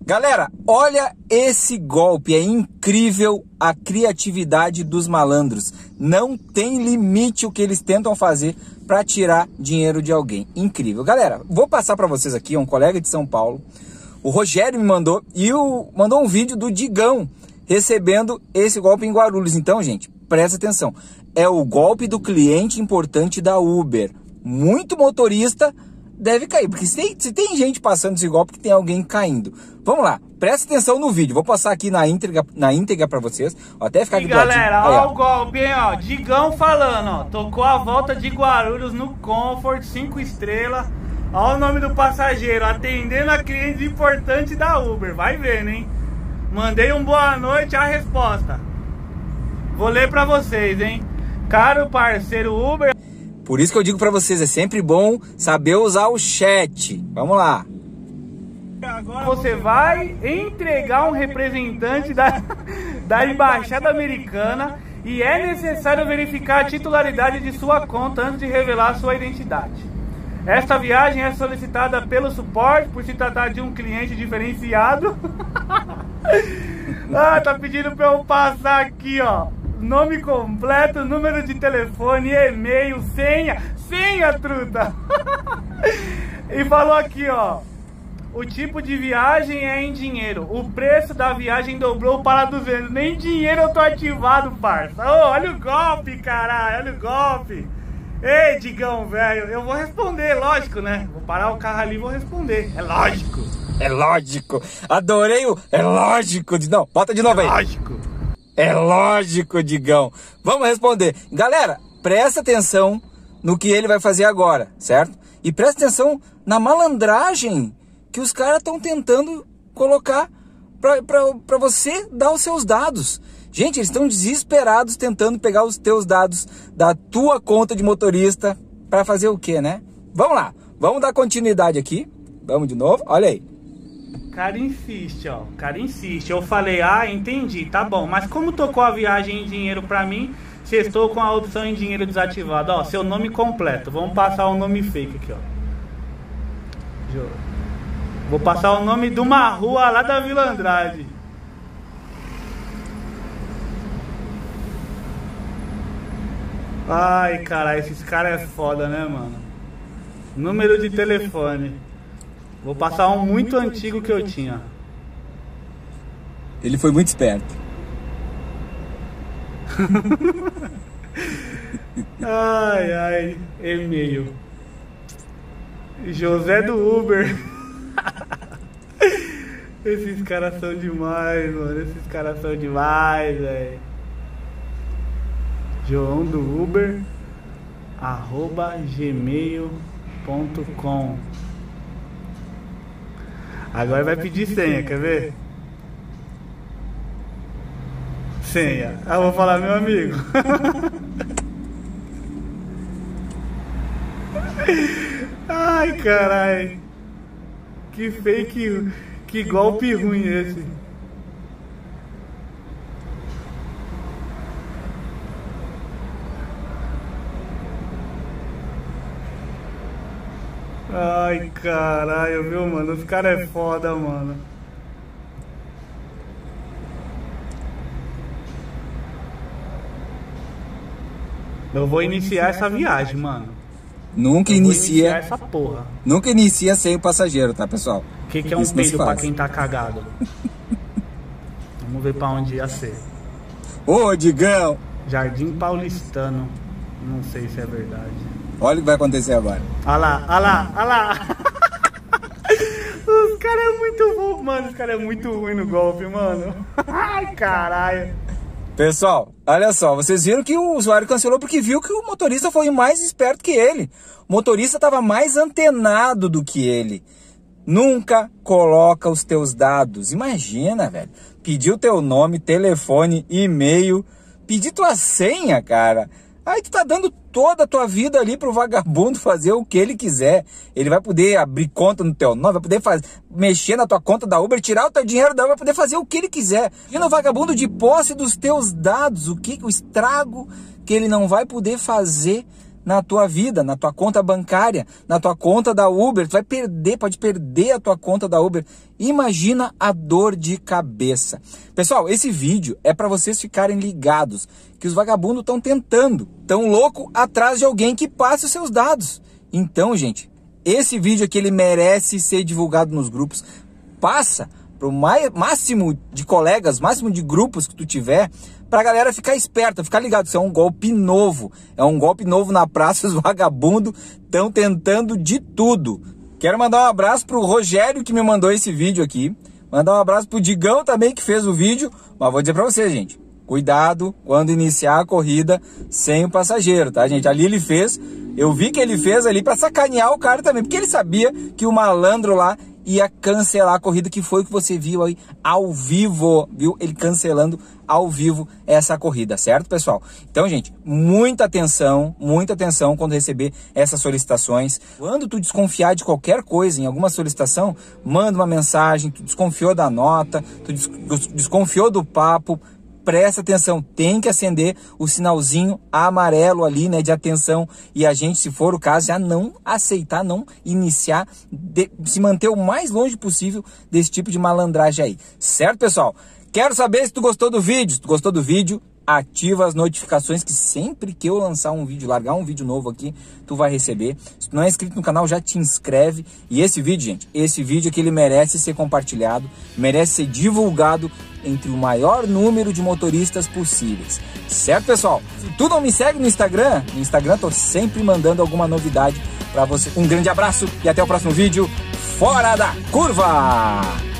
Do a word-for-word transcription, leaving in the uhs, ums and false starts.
Galera, olha esse golpe, é incrível a criatividade dos malandros. Não tem limite o que eles tentam fazer para tirar dinheiro de alguém. Incrível. Galera, vou passar para vocês aqui, um colega de São Paulo, o Rogério me mandou, e o, mandou um vídeo do Digão recebendo esse golpe em Guarulhos. Então, gente, presta atenção. É o golpe do cliente importante da Uber. Muito motorista deve cair, porque se tem, se tem gente passando esse golpe, que tem alguém caindo. Vamos lá, presta atenção no vídeo. Vou passar aqui na íntegra, na íntegra pra vocês. Vou até ficar aqui e galera, ó, ó o golpe, hein, ó. Digão falando, ó. Tocou a volta de Guarulhos no Comfort, cinco estrelas. Ó o nome do passageiro, atendendo a clientes importantes da Uber. Vai vendo, hein. Mandei um boa noite, a resposta. Vou ler pra vocês, hein. Caro parceiro Uber. Por isso que eu digo pra vocês, é sempre bom saber usar o chat. Vamos lá. Agora você vai entregar um representante da, da Embaixada Americana e é necessário verificar a titularidade de sua conta antes de revelar sua identidade. Esta viagem é solicitada pelo suporte por se tratar de um cliente diferenciado. Ah, tá pedindo pra eu passar aqui, ó. Nome completo, número de telefone, e-mail, senha. Senha, truta! E falou aqui, ó. O tipo de viagem é em dinheiro. O preço da viagem dobrou para duzentos. Nem dinheiro eu tô ativado, parça. Oh, olha o golpe, caralho. Olha o golpe. Ei, Digão, velho. Eu vou responder, lógico, né? Vou parar o carro ali e vou responder. É lógico. É lógico. Adorei o... É lógico. Não, bota de novo aí. É lógico. É lógico, Digão. Vamos responder. Galera, presta atenção no que ele vai fazer agora, certo? E presta atenção na malandragem que os caras estão tentando colocar para você dar os seus dados. Gente, eles estão desesperados tentando pegar os teus dados da tua conta de motorista para fazer o quê, né? Vamos lá, vamos dar continuidade aqui. Vamos de novo, olha aí. O cara insiste, ó. O cara insiste. Eu falei, ah, entendi, tá bom. Mas como tocou a viagem em dinheiro pra mim, se estou com a opção em dinheiro desativada? Ó, seu nome completo. Vamos passar o nome fake aqui, ó. Vou passar o nome de uma rua lá da Vila Andrade. Ai, caralho, esses caras é foda, né, mano? Número de telefone. Vou passar um muito antigo que eu tinha. Ele foi muito esperto. Ai, ai, e-mail. José do Uber. Esses caras são demais, mano. Esses caras são demais, velho. João do Uber arroba gmail ponto com. Agora vai pedir senha, quer ver? Senha. Ah, vou falar, meu amigo. Ai, caralho. Que fake, que golpe ruim esse. Ai, caralho, viu, mano? Os caras é foda, mano. Eu vou iniciar essa viagem, mano. Nunca inicia essa porra. Nunca inicia sem o passageiro, tá, pessoal? O que, que é um peido pra quem tá cagado? Vamos ver pra onde ia ser. Ô, Digão! Jardim Paulistano. Não sei se é verdade. Olha o que vai acontecer agora. Olha lá, olha lá, olha lá. Os caras é muito bom, mano. Os caras é muito ruim no golpe, mano. Ai, caralho. Pessoal, olha só, vocês viram que o usuário cancelou porque viu que o motorista foi mais esperto que ele. O motorista estava mais antenado do que ele. Nunca coloca os teus dados. Imagina, velho. Pedir o teu nome, telefone, e-mail, pedir tua senha, cara. Aí tu tá dando toda a tua vida ali pro vagabundo fazer o que ele quiser. Ele vai poder abrir conta no teu nome, vai poder fazer, mexer na tua conta da Uber, tirar o teu dinheiro da Uber, vai poder fazer o que ele quiser. E no vagabundo de posse dos teus dados, o que o estrago que ele não vai poder fazer na tua vida, na tua conta bancária, na tua conta da Uber. Tu vai perder, pode perder a tua conta da Uber. Imagina a dor de cabeça. Pessoal, esse vídeo é para vocês ficarem ligados que os vagabundos estão tentando, tão louco atrás de alguém que passe os seus dados. Então, gente, esse vídeo aqui ele merece ser divulgado nos grupos. Passa para o máximo de colegas, máximo de grupos que tu tiver, para a galera ficar esperta, ficar ligado. Isso é um golpe novo, é um golpe novo na praça. Os vagabundos estão tentando de tudo. Quero mandar um abraço pro Rogério que me mandou esse vídeo aqui, mandar um abraço pro Digão também que fez o vídeo, mas vou dizer para vocês, gente, cuidado quando iniciar a corrida sem o passageiro, tá, gente? Ali ele fez, eu vi que ele fez ali para sacanear o cara também, porque ele sabia que o malandro lá ia cancelar a corrida, que foi o que você viu aí ao vivo, viu? Ele cancelando ao vivo essa corrida, certo, pessoal? Então, gente, muita atenção, muita atenção quando receber essas solicitações. Quando tu desconfiar de qualquer coisa em alguma solicitação, manda uma mensagem, tu desconfiou da nota, tu desconfiou do papo, presta atenção, tem que acender o sinalzinho amarelo ali, né, de atenção, e a gente, se for o caso, já não aceitar, não iniciar, de, se manter o mais longe possível desse tipo de malandragem aí, certo, pessoal? Quero saber se tu gostou do vídeo. Se tu gostou do vídeo, ativa as notificações, que sempre que eu lançar um vídeo, largar um vídeo novo aqui, tu vai receber. Se tu não é inscrito no canal, já te inscreve. E esse vídeo, gente, esse vídeo aqui, ele merece ser compartilhado, merece ser divulgado entre o maior número de motoristas possíveis. Certo, pessoal? Se tu não me segue no Instagram, no Instagram tô sempre mandando alguma novidade pra você. Um grande abraço e até o próximo vídeo. Fora da curva!